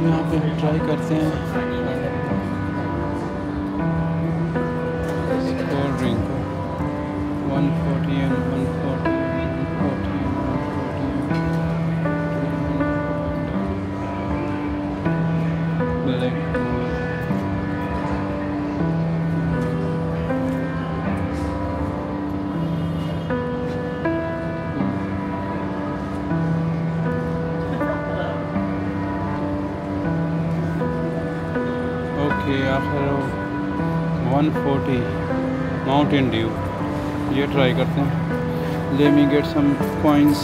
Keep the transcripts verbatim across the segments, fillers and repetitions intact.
यहाँ पे हम ट्राई करते हैं कोल्ड ड्रिंक को। One forty and one forty one forty black. Okay आखिर वन फोर्टी माउंटेन ड्यू ये ट्राई करते हैं। Let me get some coins.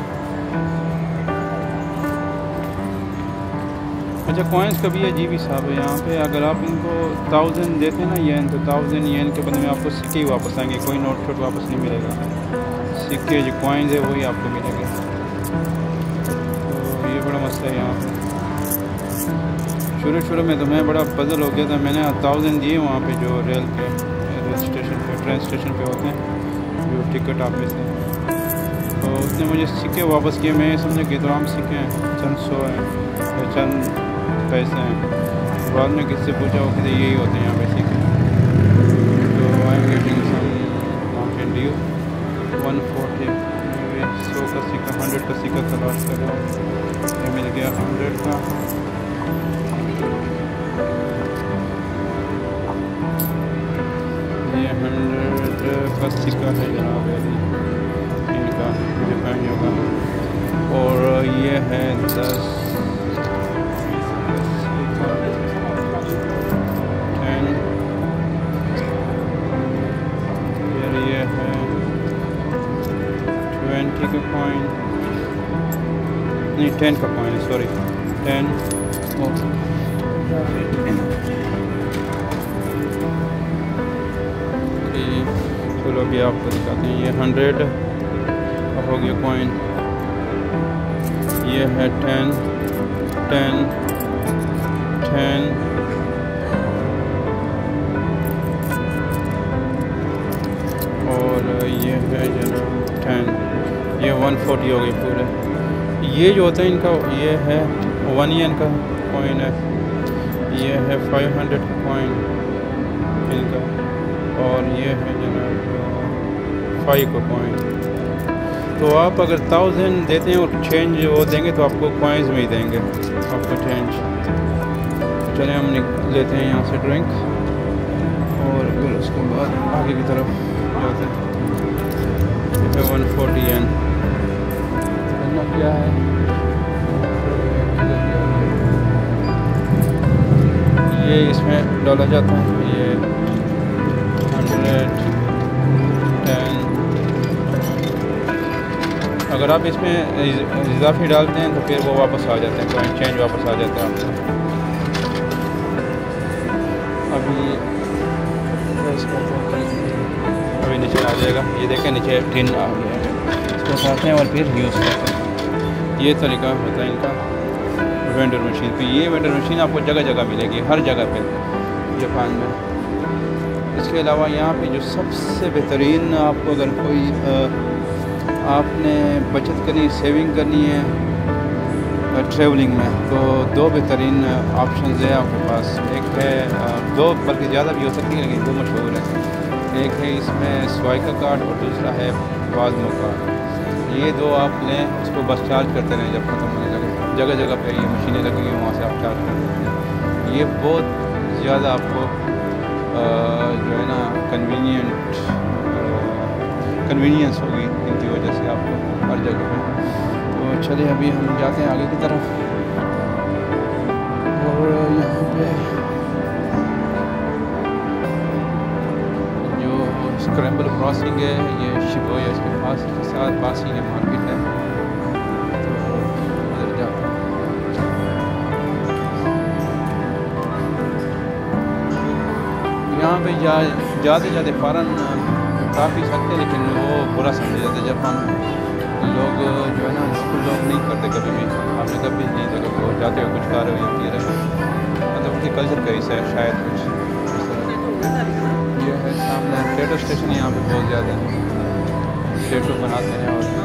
अच्छा कॉइन्स का भी अजीब हिसाब है यहाँ पे। अगर आप इनको थाउजेंड देते हैं ना येन, तो थाउजेंड येन के बदले में आपको सिक्के ही वापस आएंगे, कोई नोट छोट वापस नहीं मिलेगा। सिक्के जो कॉइन्स है वही आपको मिलेंगे। तो ये बड़ा मसला है यहाँ पे। शुरू शुरू में तो मैं बड़ा पजल हो गया था। मैंने थाउजेंड दिए वहाँ पे जो रेल के रेल स्टेशन पे ट्रेन स्टेशन पे होते हैं जो टिकट ऑफिस है, तो उसने मुझे सिक्के वापस किए। मैं समझा कि तो आम सिक्के हैं, चंद सौ हैं या चंद पैसे हैं। बाद में किससे पूछा वो कहते यही होते हैं यहाँ पे सिक्के। तो I am getting some Mountain Dew one forty. सौ का सिक्का हंड्रेड का सिक्का तलाश कर रहा हूँ। ये मिल गया हंड्रेड का। ये हंड्रेड का सिक्का है जनाब इनका जापानियों का। और ये है दस टेन। फिर ये है ट्वेंटी का कॉइन, नहीं टेन का कॉइन, सॉरी टेन। चलो अभी आपको दिखाते हैं। ये हंड्रेड हो गया कॉइन। ये है टेन टेन टेन और ये है जनाब टेन। ये वन फोर्टी हो गई पूरे। ये जो होता है इनका ये है वन येन का कॉइन है। ये है फाइव हंड्रेड का कॉइन इनका। और ये है जनाब फाइव का कॉइन। तो आप अगर थाउजेंड देते हैं और चेंज वो देंगे तो आपको कॉइन्स में ही देंगे आपको चेंज। चले हम लेते हैं यहाँ से ड्रिंक और फिर उसके बाद आगे की तरफ जाते हैं। वन फोर्टी एन क्या है ये इसमें डाला जाता है। ये हंड्रेड टेन। अगर आप इसमें इजाफी डालते हैं तो फिर वो वापस आ जाते हैं, कॉइन चेंज वापस आ जाता है आपको। अभी अभी नीचे आ जाएगा। ये देखें नीचे टिन आ गया है, इसको उठाते हैं और फिर यूज़ करते हैं। ये तरीका होता है इनका वेंडर मशीन पे। ये वेंडर मशीन आपको जगह जगह मिलेगी, हर जगह पे जापान में। इसके अलावा यहाँ पे जो सबसे बेहतरीन आपको अगर कोई आ, आपने बचत करनी, सेविंग करनी है ट्रैवलिंग में, तो दो बेहतरीन ऑप्शंस है आपके पास। एक है आ, दो बल्कि ज़्यादा भी हो सकती है लेकिन दो मशहूर है। एक है इसमें स्वाइका कार्ड और दूसरा है वाजमो कार्ड। ये दो आप लें, उसको बस चार्ज करते रहें जब खत्म होने लगे। जगह जगह पे ये मशीनें लगेंगी, वहाँ से आप चार्ज कर सकते हैं। ये बहुत ज़्यादा आपको आ, जो है ना कन्वीनियंट कन्वीनियंस होगी इनकी वजह से आपको हर जगह पे। तो चलिए अभी हम जाते हैं आगे की तरफ। और यहाँ पे जो स्क्रैम्बल क्रॉसिंग है ये शिबुया इसके पास के साथ पास ही है मार्केट है। तो उधर जाते हैं। यहाँ पे जा ज़्यादा ज़्यादा फ़ौरन काफ़ी सकते हैं लेकिन वो बुरा समझे जाते हैं। जापान में लोग जो है ना इसको लोग नहीं करते कभी भी। आपने कभी नहीं देखा वो जाते हुए कुछ कार्य होती रहे, मतलब उनके कल्चर का हिस्सा है शायद कुछ। ये है सामने टैटू स्टेशन, यहाँ पे बहुत ज़्यादा टैटू बनाते हैं। और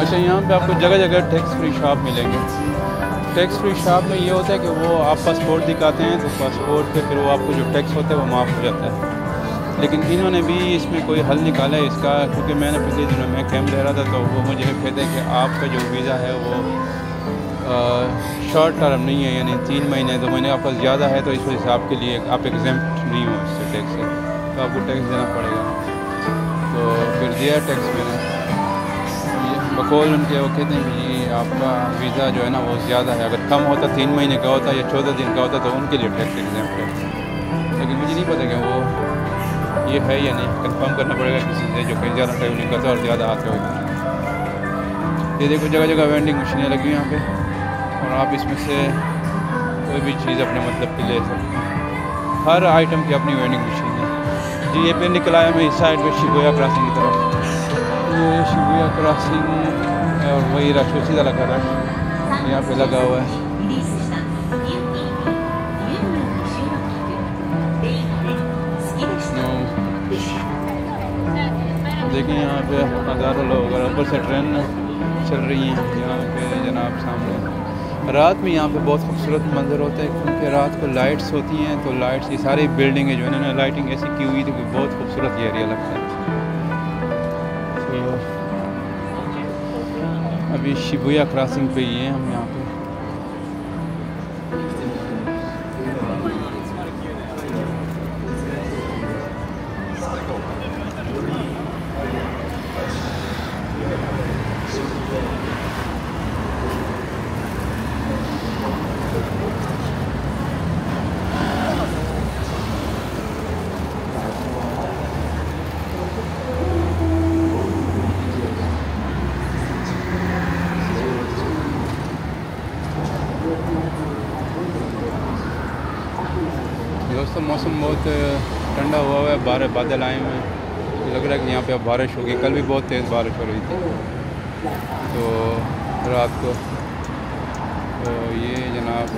अच्छा, यहाँ पे आपको जगह जगह टैक्स फ्री शॉप मिलेंगे। टैक्स फ्री शॉप में ये होता है कि वो आप पासपोर्ट दिखाते हैं तो पासपोर्ट पे फिर वो आपको जो टैक्स होता है वो माफ़ हो जाता है। लेकिन इन्होंने भी इसमें कोई हल निकाला है इसका, क्योंकि मैंने पिछले दिनों में कैंप रह रहा था तो वो मुझे कहते हैं कि आपका जो वीज़ा है वो शॉर्ट टर्म नहीं है, यानी तीन महीने दो महीने आपका ज़्यादा है, तो इस वजह से आपके लिए आप एग्जेम्प्ट नहीं हो इससे टैक्स से, तो आपको टैक्स देना पड़ेगा। तो फिर दिया टैक्स मैंने, बकौल उनके वो कहते हैं कि ये आपका वीज़ा जो है ना वो ज़्यादा है, अगर कम होता तीन महीने का होता या चौदह दिन का होता तो उनके लिए टैक्स एग्जाम्प्ट है। लेकिन मुझे नहीं पता कि वो ये है या नहीं, कंफर्म करना पड़ेगा किसी से जो कहीं ज़्यादा ट्रैवलिंग करता है और ज़्यादा आते हो। ये देखो जगह जगह वेंडिंग मशीनें लगी हुई यहाँ पे, और आप इसमें से कोई भी चीज़ अपने मतलब की ले सकते हैं। हर आइटम की अपनी वेंडिंग मशीन है जी। ये पे निकल आया मैं इस साइड पे शिबुया क्रॉसिंग की तरफ, ये शिबुया क्रॉसिंग और वही रश उसी तरह का रश यहाँ पे लगा हुआ है। देखिए यहाँ पे हज़ारों लोग और ऊपर से ट्रेन चल रही हैं यहाँ पे जनाब सामने। रात में यहाँ पे बहुत खूबसूरत मंजर होता है, क्योंकि रात को लाइट्स होती हैं, तो लाइट्स ये सारी बिल्डिंगें जो है ना लाइटिंग ऐसी की हुई थी कि बहुत खूबसूरत ये एरिया लगता है। तो अभी शिबुया क्रॉसिंग पे ही हैं हम यहाँ पे। दोस्तों मौसम बहुत ठंडा हुआ हुआ है, बारह बादल आए हुए हैं, लग रहा है कि यहाँ पे अब बारिश होगी। कल भी बहुत तेज़ बारिश हो रही थी तो रात को। तो ये जनाब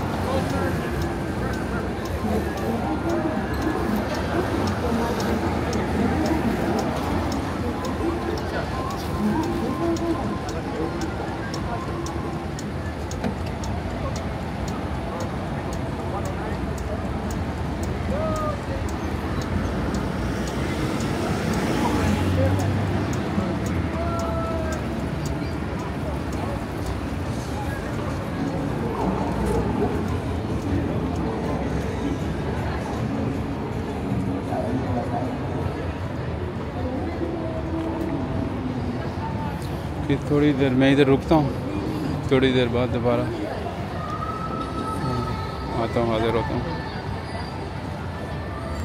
कि थोड़ी देर मैं इधर रुकता हूँ, थोड़ी देर बाद दोबारा आता हूँ, हाजिर होता हूँ।